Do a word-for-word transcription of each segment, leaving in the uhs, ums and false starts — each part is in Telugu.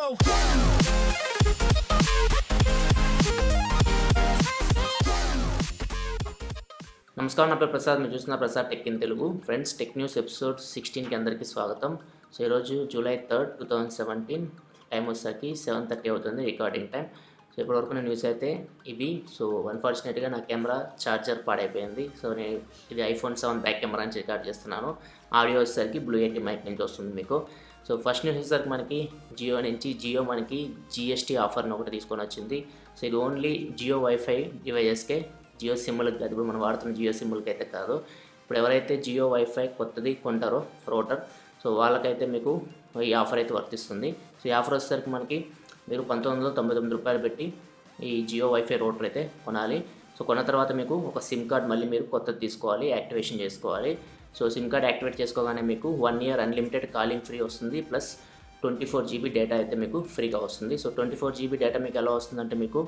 నమస్కారం, నా పేరు ప్రసాద్. మీరు చూస్తున్న Prasad tech in Telugu. Friends, tech news episode సిక్స్టీన్కి అందరికీ స్వాగతం. సో ఈరోజు July third two thousand seventeen time వచ్చేసరికి సెవెన్ థర్టీ అవుతుంది రికార్డింగ్ టైం. సో ఇప్పటివరకు నా న్యూస్ అయితే ఇవి. సో అన్ఫార్చునేట్గా నా కెమెరా ఛార్జర్ పాడైపోయింది. సో నేను ఇది ఐఫోన్ సెవెన్ బ్యాక్ కెమెరా నుంచి రికార్డ్ చేస్తున్నాను. ఆడియో వచ్చేసరికి బ్లూ ఎయిటీ మైక్ నుంచి వస్తుంది మీకు. సో ఫస్ట్ న్యూస్ వచ్చేసరికి మనకి జియో నుంచి జియో మనకి జిఎస్టీ ఆఫర్ని ఒకటి తీసుకొని వచ్చింది. సో ఇది ఓన్లీ జియో వైఫై డివైజెస్కే, జియో సిమ్ములకి కాదు. ఇప్పుడు మనం వాడుతున్న జియో సిమ్ములకి అయితే కాదు. ఇప్పుడు ఎవరైతే జియో వైఫై కొత్తది కొంటారో రౌటర్, సో వాళ్ళకైతే మీకు ఈ ఆఫర్ అయితే వర్తిస్తుంది. సో ఈ ఆఫర్ వచ్చేసరికి మనకి మీరు పంతొమ్మిది వందల తొంభై తొమ్మిది రూపాయలు పెట్టి ఈ జియో వైఫై రౌటర్ అయితే కొనాలి. సో కొన్న తర్వాత మీకు ఒక సిమ్ కార్డ్ మళ్ళీ మీరు కొత్తది తీసుకోవాలి, యాక్టివేషన్ చేసుకోవాలి. సో సిమ్ కార్డ్ యాక్టివేట్ చేసుకోగానే మీకు one year unlimited calling free వస్తుంది, plus twenty four GB data అయితే మీకు ఫ్రీగా వస్తుంది. So twenty four GB data మీకు ఎలా వస్తుందంటే మీకు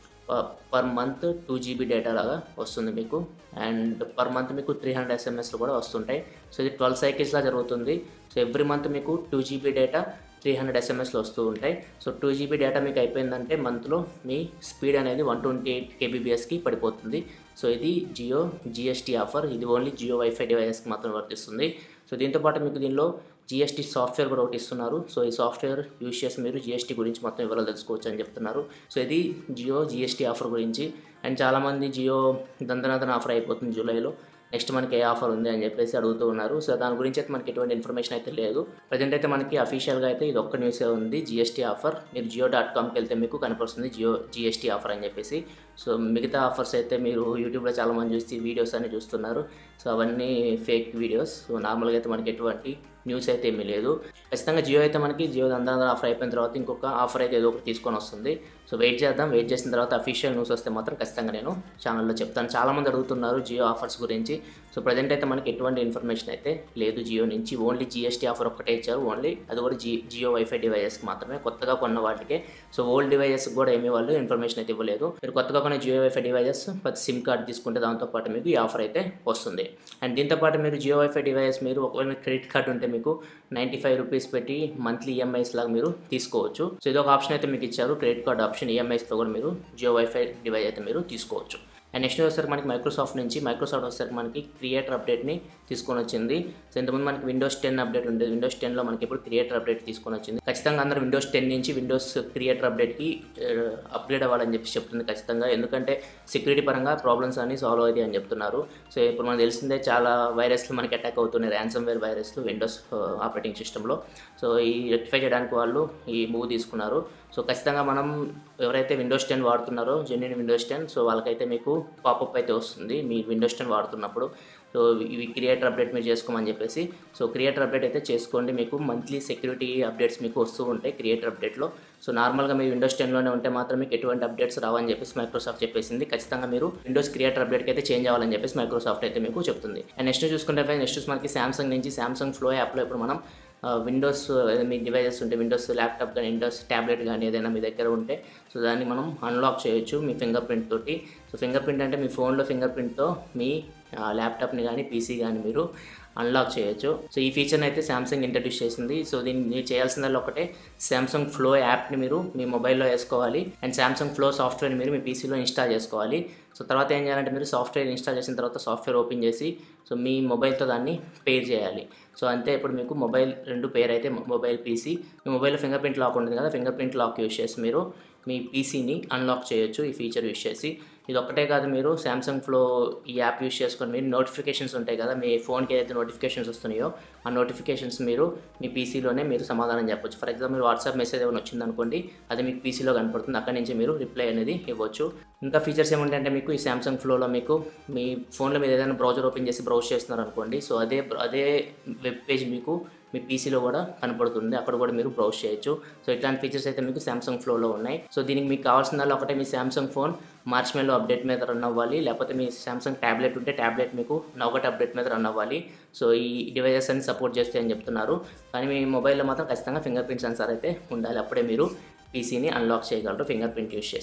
per month two GB data లాగా వస్తుంది మీకు. అండ్ పర్ మంత్ మీకు త్రీ హండ్రెడ్ ఎస్ఎంఎస్లు కూడా వస్తుంటాయి. సో ఇది ట్వెల్వ్ సైకిల్స్లా జరుగుతుంది. సో ఎవ్రీ మంత్ మీకు two GB data three hundred ఎస్ఎంఎస్లు వస్తూ ఉంటాయి. సో టూ జీబీ డేటా మీకు అయిపోయిందంటే మంత్లో మీ స్పీడ్ అనేది వన్ ట్వంటీ ఎయిట్ కేబీబీఎస్కి పడిపోతుంది. సో ఇది జియో జిఎస్టీ ఆఫర్. ఇది ఓన్లీ జియో వైఫై డివైజెస్కి మాత్రం వర్తిస్తుంది. సో దీంతోపాటు మీకు దీనిలో జిఎస్టీ సాఫ్ట్వేర్ కూడా ఒకటి ఇస్తున్నారు. సో ఈ సాఫ్ట్వేర్ యూజ్ చేసి మీరు జిఎస్టీ గురించి మొత్తం వివరాలు తెలుసుకోవచ్చు అని చెప్తున్నారు. సో ఇది జియో జిఎస్టీ ఆఫర్ గురించి. అండ్ చాలామంది జియో దందనాదన ఆఫర్ అయిపోతుంది జూలైలో, నెక్స్ట్ మనకి ఏ ఆఫర్ ఉంది అని చెప్పేసి అడుగుతూ ఉన్నారు. సో దాని గురించి అయితే మనకి ఎటువంటి ఇన్ఫర్మేషన్ అయితే లేదు. ప్రజెంట్ అయితే మనకి అఫీషియల్గా అయితే ఇది ఒక్క న్యూసే ఉంది, జిఎస్టీ ఆఫర్. మీరు జియో డాట్ కామ్కి వెళ్తే మీకు కనపడుతుంది జియో జిఎస్టీ ఆఫర్ అని చెప్పేసి. సో మిగతా ఆఫర్స్ అయితే మీరు యూట్యూబ్లో చాలామంది చూసి వీడియోస్ అన్ని చూస్తున్నారు. సో అవన్నీ ఫేక్ వీడియోస్. సో నార్మల్గా అయితే మనకి ఎటువంటి న్యూస్ అయితే ఏమీ లేదు. ఖచ్చితంగా జియో అయితే మనకి జియో అందరూ ఆఫర్ అయిపోయిన తర్వాత ఇంకొక ఆఫర్ అయితే ఏదో ఒకటి తీసుకొని వస్తుంది. సో వెయిట్ చేద్దాం. వెయిట్ చేసిన తర్వాత అఫీషియల్ న్యూస్ వస్తే మాత్రం ఖచ్చితంగా నేను ఛానల్లో చెప్తాను. చాలామంది అడుగుతున్నారు జియో ఆఫర్స్ గురించి. సో ప్రజెంట్ అయితే మనకి ఎటువంటి ఇన్ఫర్మేషన్ అయితే లేదు జియో నుంచి. ఓన్లీ జిఎస్టీ ఆఫర్ ఒక్కటే ఇచ్చారు. ఓన్లీ అది కూడా జి జియో వైఫై డివైజెస్కి మాత్రమే, కొత్తగా కొన్న వాటికే. సో ఓల్డ్ డివైజెస్కి కూడా ఏమీ వాళ్ళు ఇన్ఫర్మేషన్ అయితే ఇవ్వలేదు. మీరు కొత్తగా కొన్న జియో వైఫై డివైజెస్ ప్రతి సిమ్ కార్డ్ తీసుకుంటే దాంతోపాటు మీకు ఈ ఆఫర్ అయితే వస్తుంది. అండ్ దీంతోపాటు మీరు జియో వైఫై డివైజెస్ మీరు ఒకవేళ క్రెడిట్ కార్డ్ ఉంటే మీకు నైంటీ ఫైవ్ రూపీస్ పెట్టి మంత్లీ ఈఎంఐస్ లాగా మీరు తీసుకోవచ్చు. సో ఇది ఒక ఆప్షన్ అయితే మీకు ఇచ్చారు, క్రెడిట్ కార్డ్ ఆప్షన్. ఈఎంఐస్తో కూడా మీరు జియో వైఫై డివైస్ అయితే మీరు తీసుకోవచ్చు. అండ్ నెక్స్ట్ వచ్చేసరికి మనకి మైక్రోసాఫ్ట్ నుంచి మైక్రోసాఫ్ట్ వచ్చేసరికి మనకి క్రియేటర్ అప్డేట్ని తీసుకొని వచ్చింది. సో ఇంతకుముందు మనకి విండోస్ టెన్ అప్డేట్ ఉండేది. విండోస్ టెన్లో మనకి ఇప్పుడు క్రియేటర్ అప్డేట్ తీసుకొని వచ్చింది. ఖచ్చితంగా అందరూ విండోస్ టెన్ నుంచి విండోస్ క్రియేటర్ అప్డేట్కి అప్గ్రేడ్ అవ్వాలని చెప్పి చెప్తుంది ఖచ్చితంగా. ఎందుకంటే సెక్యూరిటీ పరంగా ప్రాబ్లమ్స్ అన్ని సాల్వ్ అవుతాయి అని చెప్తున్నారు. సో ఇప్పుడు మనకు తెలిసిందే చాలా వైరస్లు మనకి అటాక్ అవుతున్నాయి, ర్యాన్సమ్ వేర్ వైరస్లు విండోస్ ఆపరేటింగ్ సిస్టంలో. సో ఈ రెక్టిఫై చేయడానికి వాళ్ళు ఈ మూవ్ తీసుకున్నారు. సో ఖచ్చితంగా మనం ఎవరైతే విండోస్ టెన్ వాడుతున్నారో జెన్యున్ విండోస్ టెన్, సో వాళ్ళకైతే మీకు పాపప్ అయితే వస్తుంది మీ విండోస్ టెన్ వాడుతున్నప్పుడు. సో ఇవి క్రియేటర్ అప్డేట్ మీరు చేసుకోమని చెప్పేసి. సో క్రియేటర్ అప్డేట్ అయితే చేసుకోండి. మీకు మంత్లీ సెక్యూరిటీ అప్డేట్స్ మీకు వస్తూ ఉంటాయి క్రియేటర్ అప్డేట్లో. సో నార్మల్గా మీరు విండోస్ టెన్లోనే ఉంటే మాత్రం మీకు ఎటువంటి అప్డేట్స్ రావని చెప్పేసి మైక్రోసాఫ్ట్ చెప్పేసింది. ఖచ్చితంగా మీరు విండోస్ క్రియేటర్ అప్డేట్కి అయితే చేంజ్ అవ్వాలని చెప్పేసి మైక్రోసాఫ్ట్ అయితే మీకు చెప్తుంది. అండ్ నెక్స్ట్ చూసుకుంటే నెక్స్ట్ మనకి శాంసంగ్ నుంచి శాంసంగ్ ఫ్లో యాప్లో ఇప్పుడు మనం విండోస్ మీ డివైజెస్ ఉంటే, విండోస్ ల్యాప్టాప్ కానీ విండోస్ ట్యాబ్లెట్ కానీ ఏదైనా మీ దగ్గర ఉంటే, సో దాన్ని మనం అన్లాక్ చేయొచ్చు మీ ఫింగర్ ప్రింట్ తోటి. సో ఫింగర్ ప్రింట్ అంటే మీ ఫోన్లో ఫింగర్ ప్రింట్తో మీ ల్యాప్టాప్ని కానీ పీసీ కానీ మీరు అన్లాక్ చేయొచ్చు. సో ఈ ఫీచర్ని అయితే శాంసంగ్ ఇంట్రడ్యూస్ చేసింది. సో దీన్ని మీరు చేయాల్సిందల్లా ఒకటే, శాంసంగ్ ఫ్లో యాప్ని మీరు మీ మొబైల్లో వేసుకోవాలి. అండ్ శాంసంగ్ ఫ్లో సాఫ్ట్వేర్ని మీరు మీ పీసీలో ఇన్స్టాల్ చేసుకోవాలి. సో తర్వాత ఏం చేయాలంటే మీరు సాఫ్ట్వేర్ ఇన్స్టాల్ చేసిన తర్వాత సాఫ్ట్వేర్ ఓపెన్ చేసి సో మీ మొబైల్తో దాన్ని పేర్ చేయాలి. సో అంతే, ఇప్పుడు మీకు మొబైల్ రెండు పేర్ అయితే మొబైల్ పీసీ, మీ మొబైల్లో ఫింగర్ ప్రింట్ లాక్ ఉంటుంది కదా, ఫింగర్ ప్రింట్ లాక్ యూజ్ చేసి మీరు మీ పీసీని అన్లాక్ చేయొచ్చు ఈ ఫీచర్ యూజ్ చేసి. ఇది ఒక్కటే కాదు, మీరు శాంసంగ్ ఫ్లో ఈ యాప్ యూజ్ చేసుకొని మీరు నోటిఫికేషన్స్ ఉంటాయి కదా, మీ ఫోన్కి ఏదైతే నోటిఫికేషన్స్ వస్తున్నాయో ఆ నోటిఫికేషన్స్ మీరు మీ పీసీలోనే మీరు సమాధానం చెప్పొచ్చు. ఫర్ ఎగ్జాంపుల్ మీరు వాట్సాప్ మెసేజ్ ఏమైనా వచ్చిందనుకోండి, అది మీకు పీసీలో కనపడుతుంది, అక్కడి నుంచి మీరు రిప్లై అనేది ఇవ్వచ్చు. ఇంకా ఫీచర్స్ ఏముంటాయంటే మీకు ఈ శాంసంగ్ ఫ్లోలో మీకు మీ ఫోన్లో మీరు ఏదైనా బ్రౌజర్ ఓపెన్ చేసి బ్రౌజ్ చేస్తున్నారు అనుకోండి, సో అదే అదే వెబ్ పేజ్ మీకు మీ పీసీలో కూడా కనపడుతుంది, అక్కడ కూడా మీరు బ్రౌజ్ చేయొచ్చు. సో ఇట్లాంటి ఫీచర్స్ అయితే మీకు శాంసంగ్ ఫ్లోలో ఉన్నాయి. సో దీనికి మీకు కావాల్సిందల్లా ఒకటే, మీ శాంసంగ్ ఫోన్ మార్చ్ మేలో అప్డేట్ మీద రన్ అవ్వాలి, లేకపోతే మీ శాంసంగ్ ట్యాబ్లెట్ ఉంటే ట్యాబ్లెట్ మీకు నౌగట్ అప్డేట్ మీద రన్ అవ్వాలి. సో ఈ డివైజెస్ అన్ని సపోర్ట్ చేస్తాయని చెప్తున్నారు. కానీ మీ మొబైల్లో మాత్రం ఖచ్చితంగా ఫింగర్ ప్రింట్ సెన్సార్ అయితే ఉండాలి, అప్పుడే మీరు పీసీని అన్లాక్ చేయగలరు ఫింగర్ ప్రింట్ యూజ్ చేసి.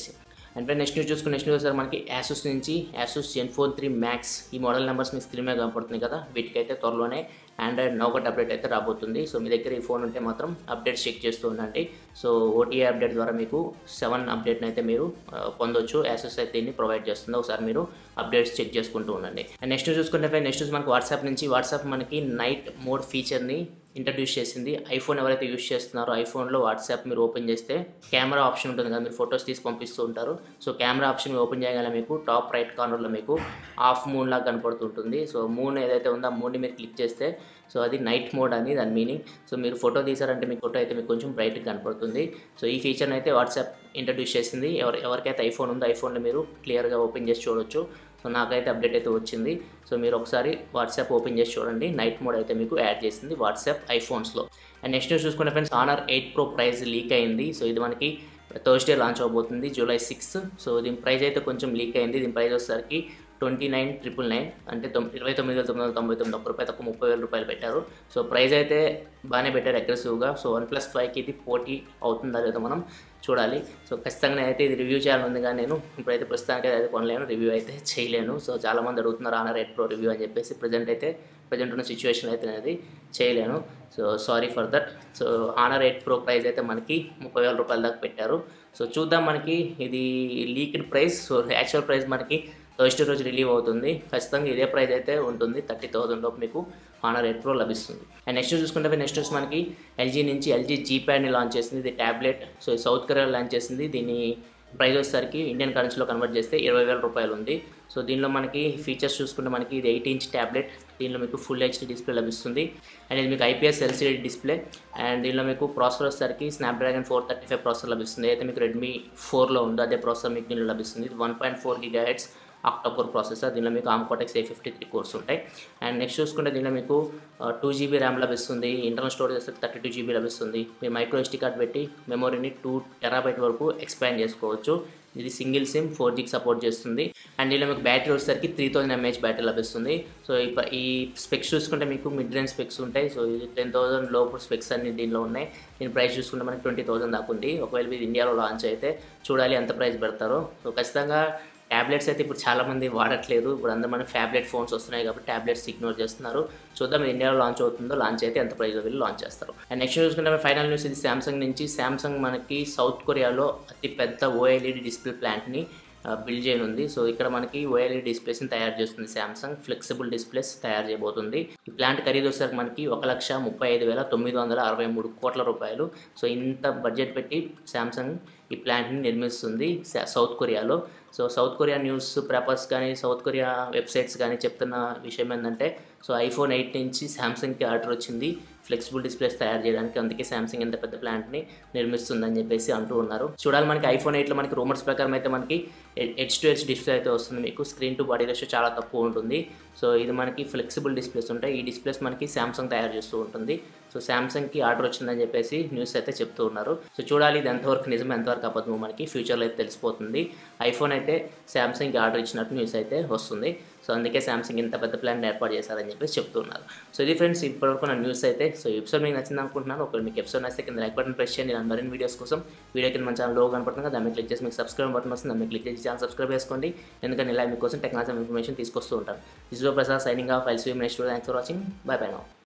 అండ్ ఫ్రెండ్ నెక్స్ట్ న్యూస్ చూసుకుని నెక్స్ట్ న్యూస్ సార్ మనకి యాసూస్ నుంచి యాసూస్ జెన్ఫోన్ త్రీ మ్యాక్స్ ఈ మోడల్ నెంబర్స్ మీ స్క్రీన్ మీద కనపడుతుంది కదా, వీటికైతే త్వరలోనే ఆండ్రాయిడ్ నౌకట్ అప్డేట్ అయితే రాబోతుంది. సో మీ దగ్గర ఈ ఫోన్ ఉంటే మాత్రం అప్డేట్స్ చెక్ చేస్తూ ఉండండి. సో ఓటీఏ అప్డేట్ ద్వారా మీకు సెవెన్ అప్డేట్ని అయితే మీరు పొందొచ్చు. యాసూస్ అయితే దీన్ని ప్రొవైడ్ చేస్తుంది. ఒకసారి మీరు అప్డేట్స్ చెక్ చేసుకుంటూ ఉండండి. అండ్ నెక్స్ట్ చూసుకుంటే నెక్స్ట్ మనకి వాట్సాప్ నుంచి వాట్సాప్ మనకి నైట్ మోడ్ ఫీచర్ని ఇంట్రడ్యూస్ చేసింది. ఐఫోన్ ఎవరైతే యూస్ చేస్తున్నారో ఐఫోన్లో వాట్సాప్ మీరు ఓపెన్ చేస్తే కెమెరా ఆప్షన్ ఉంటుంది కదా, మీరు ఫొటోస్ తీసి పంపిస్తూ ఉంటారు. సో కెమెరా ఆప్షన్ ఓపెన్ చేయగల మీకు టాప్ రైట్ కార్నర్లో మీకు ఆఫ్ మూన్ లాగా కనపడుతుంటుంది. సో మూన్ ఏదైతే ఉందో ఆ మూన్ని మీరు క్లిక్ చేస్తే సో అది నైట్ మోడ్ అని దాని మీనింగ్. సో మీరు ఫోటో తీసారంటే మీ ఫోటో అయితే మీకు కొంచెం బ్రైట్గా కనపడుతుంది. సో ఈ ఫీచర్ని అయితే వాట్సాప్ ఇంట్రడ్యూస్ చేసింది. ఎవరు ఎవరికైతే ఐఫోన్ ఉందో ఐఫోన్లో మీరు క్లియర్గా ఓపెన్ చేసి చూడొచ్చు. సో నాకైతే అప్డేట్ అయితే వచ్చింది. సో మీరు ఒకసారి వాట్సాప్ ఓపెన్ చేసి చూడండి, నైట్ మోడ్ అయితే మీకు యాడ్ చేసింది వాట్సాప్ ఐఫోన్స్లో. అండ్ నెక్స్ట్ న్యూస్ చూసుకుంటే friends Honor eight Pro price leak అయింది. సో ఇది మనకి థర్స్డే లాంచ్ అవబోతుంది జూలై సిక్స్త్. సో దీని ప్రైస్ అయితే కొంచెం లీక్ అయింది. దీని ప్రైస్ వచ్చేసరికి ట్వంటీ నైన్ ట్రిపుల్ నైన్ అంటే తొమ్మిది ఇరవై తొమ్మిది వేల తొమ్మిది వందల తొంభై తొమ్మిది ఒక్క రూపాయి తక్కువ ముప్పై వేల రూపాయలు పెట్టారు. సో ప్రైస్ అయితే బాగానే పెట్టారు అగ్రెసివ్గా. సో వన్ ప్లస్ ఫైవ్కి ఇది పోటీ అవుతుందా లేదా మనం చూడాలి. సో ఖచ్చితంగా అయితే ఇది రివ్యూ చేయాలని ఉంది, కానీ నేను ఇప్పుడైతే ప్రస్తుతానికి అయితే కొనలేను, రివ్యూ అయితే చేయలేను. సో చాలామంది అడుగుతున్నారు ఆనర్ ఎయిట్ ప్రో రివ్యూ అని చెప్పేసి. ప్రజెంట్ అయితే ప్రజెంట్ ఉన్న సిచ్యువేషన్ అయితే అనేది చేయలేను. So sorry for that. So Honor eight Pro price అయితే మనకి ముప్పై వేల రూపాయల దాకా పెట్టారు. సో చూద్దాం, మనకి ఇది leaked price. So actual price మనకి థర్స్డే రోజు రిలీవ్ అవుతుంది. ఖచ్చితంగా ఇదే ప్రైస్ అయితే ఉంటుంది. థర్టీ థౌసండ్ లోపు మీకు ఆనర్ ఎయిట్ ప్రో లభిస్తుంది. అండ్ నెక్స్ట్ చూసుకుంటే నెక్స్ట్ వచ్చి మనకి ఎల్జీ నుంచి ఎల్జీ జీ ప్యాడ్ని లాంచ్ చేసింది. ఇది tablet. So South Korea launch చేసింది. దీని ప్రైస్ వచ్చేసరికి ఇండియన్ కరెన్సీలో కన్వర్ట్ చేస్తే ఇరవై వేల రూపాయలు ఉంది. సో దీనిలో మనకి ఫీచర్స్ చూసుకుంటే మనకి ఇది ఎయిట్ ఇంచ్ ట్యాబ్లెట్. దీనిలో మీకు ఫుల్ హెచ్డీ డిస్ప్లే లభిస్తుంది. అండ్ ఇది మీకు ఐపీఎస్ ఎల్సీడీ డిస్ప్లే. అండ్ దీనిలో మీకు ప్రాసెసర్ వచ్చేసరికి Snapdragon four thirty five processor లభిస్తుంది. అయితే మీకు రెడ్మీ ఫోర్లో ఉందో అదే ప్రాసెసర్ మీకు దీనిలో లభిస్తుంది. ఇది one point four gigahertz octa core processor. దీనిలో మీకు ARM Cortex A fifty three cores ఉంటాయి. అండ్ నెక్స్ట్ చూసుకుంటే దీనిలో మీకు టూ జీబీ ర్యామ్ లభిస్తుంది. ఇంటర్నల్ స్టోరేజ్ వస్తే థర్టీ టూ జీబీ లభిస్తుంది. మీరు మైక్రో ఎస్టీ కార్డ్ పెట్టి మెమొరీని టూ టెరాబైట్ వరకు ఎక్స్పాండ్ చేసుకోవచ్చు. ఇది సింగిల్ సిమ్ ఫోర్ జీకి సపోర్ట్ చేస్తుంది. అండ్ దీనిలో మీకు బ్యాటరీ వచ్చేసరికి త్రీ థౌసండ్ ఎంఏహెచ్ బ్యాటరీ లభిస్తుంది. సో ఈ స్పెక్స్ చూసుకుంటే మీకు మిడ్ రేంజ్ స్పెక్స్ ఉంటాయి. సో ఇది టెన్ థౌసండ్ లోపు స్పెక్స్ అన్ని దీనిలో ఉన్నాయి. దీని ప్రైస్ చూసుకుంటే మనకి ట్వంటీ థౌసండ్ దాకా ఉంది. ఒకవేళ ఇది ఇండియాలో లాంచ్ అయితే చూడాలి ఎంత ప్రైస్ పెడతారో. సో ఖచ్చితంగా ట్యాబ్లెట్స్ అయితే ఇప్పుడు చాలామంది వాడట్లేదు. ఇప్పుడు అందరూ మన ఫ్యాబ్లెట్ ఫోన్స్ వస్తున్నాయి కాబట్టి ట్యాబ్లెట్స్ ఇగ్నోర్ చేస్తున్నారు. చూద్దాం ఇండియాలో లాంచ్ అవుతుందో, లాంచ్ అయితే ఎంత ప్రైస్లో వెళ్ళి లాంచ్ చేస్తారు. అండ్ నెక్స్ట్ చూసుకుంటే ఫైనల్ న్యూస్ ఇది శాంసంగ్ నుంచి. శాంసంగ్ మనకి సౌత్ కొరియాలో అతి పెద్ద ఓఎల్ఈడి డిస్ప్లే ప్లాంట్ని బిల్డ్ చేయనుంది. సో ఇక్కడ మనకి ఓఎల్ఈడి డిస్ప్లేస్ని తయారు చేస్తుంది శాంసంగ్. ఫ్లెక్సిబుల్ డిస్ప్లేస్ తయారు చేయబోతుంది. ఈ ప్లాంట్ ఖరీదు వచ్చేసరికి మనకి ఒక లక్ష ముప్పై ఐదు వేల తొమ్మిది వందల అరవై మూడు కోట్ల రూపాయలు. సో ఇంత బడ్జెట్ పెట్టి శాంసంగ్ ఈ ప్లాంట్ని నిర్మిస్తుంది సౌత్ కొరియాలో. So South Korea newspapers కానీ సౌత్ కొరియా వెబ్సైట్స్ కానీ చెప్తున్న విషయం ఏంటంటే, సో ఐఫోన్ ఎయిట్ నుంచి శాంసంగ్కి ఆర్డర్ వచ్చింది ఫ్లెక్సిబుల్ డిస్ప్లేస్ తయారు చేయడానికి. అందుకే శాంసంగ్ ఇంత పెద్ద ప్లాంట్ని నిర్మిస్తుందని చెప్పేసి అంటూ ఉన్నారు. చూడాలి, మనకి ఐఫోన్ ఎయిట్లో మనకి రూమర్స్ ప్రకారం అయితే మనకి హెచ్ టు హెచ్ డిస్ప్లే అయితే వస్తుంది. మీకు స్క్రీన్ టు బాడీ రేషియో చాలా తక్కువ ఉంటుంది. సో ఇది మనకి ఫ్లెక్సిబుల్ డిస్ప్లేస్ ఉంటాయి. ఈ డిస్ప్లేస్ మనకి శాంసంగ్ తయారు చేస్తూ ఉంటుంది. సో శాంసంగ్కి ఆర్డర్ వచ్చిందని చెప్పేసి న్యూస్ అయితే చెప్తూ ఉన్నారు. సో చూడాలి ఇది ఎంతవరకు నిజం ఎంతవరకు అబద్ధమో మనకి ఫ్యూచర్లో అయితే తెలిసిపోతుంది. ఐఫోన్ అయితే శాంసంగ్కి ఆర్డర్ ఇచ్చినట్టు న్యూస్ అయితే వస్తుంది. సో అందుకే శాంసంగ్ ఇంత పెద్ద ప్లాన్ ఏర్పాటు చేశారని చెప్పేసి చెప్తున్నారు. సో ఇది ఫ్రెండ్స్ ఇప్పటివరకు నా న్యూస్ అయితే. సో ఈ ఎపిసోడ్ మీకు నచ్చింది అనుకుంటున్నాను. ఒకవేళ మీకు ఎపిసోడ్ నచ్చితే కింద లైక్ బటన్ ప్రెస్ చేయండి. నేను మరిన్ని వీడియోస్ కోసం వీడియో కింద మన ఛానల్ లోగో కనపడుతుంది కదా, దాన్ని క్లిక్ చేసి మీకు సబ్స్క్రైబ్ బటన్ వస్తుంది, దాన్ని క్లిక్ చేసి ఛానల్ సబ్స్క్రైబ్ చేసుకోండి. ఎందుకంటే ఇలా మీకోసం టెక్నాలజీ ఇన్ఫర్మేషన్ తీసుకొస్తూ ఉంటాను. This is Prasad signing off. I'll see you next video. Thanks for watching. Bye bye now.